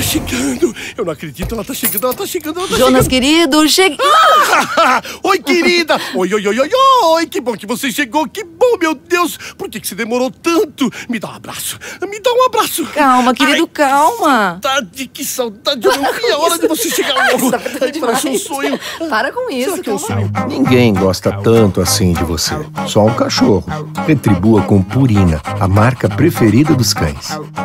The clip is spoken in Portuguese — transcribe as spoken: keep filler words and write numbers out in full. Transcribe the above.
chegando. Eu não acredito, ela tá chegando, ela tá chegando, ela tá Jonas, chegando. querido, cheguei. Ah! Oi, querida. Oi, oi, oi, oi, oi. Que bom que você chegou. Que bom, meu Deus. Por que que você demorou tanto? Me dá um abraço. Me dá um abraço. Calma, querido, Ai, calma. Que saudade, que saudade. Eu não vi a hora de você chegar logo. Tá apertando Ai, parece um demais. sonho. Para com isso, Será que é um calma. sonho? Ninguém gosta tanto assim de você. Só um cachorro. Retribua com Purina, a marca preferida dos cães.